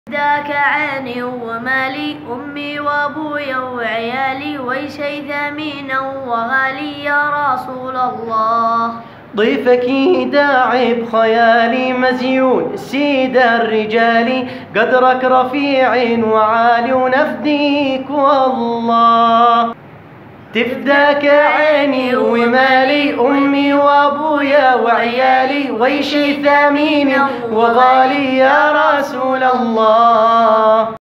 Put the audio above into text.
ذاك عيني ومالي أمي وأبويا وعيالي وشي ثمينا وغالي يا رسول الله. ضيفك داعي بخيالي مزيون سيد الرجال قدرك رفيع وعالي ونفديك والله. تفداك عيني ومالي أمي وأبويا وعيالي وشي ثمين وغالي يا رسول الله.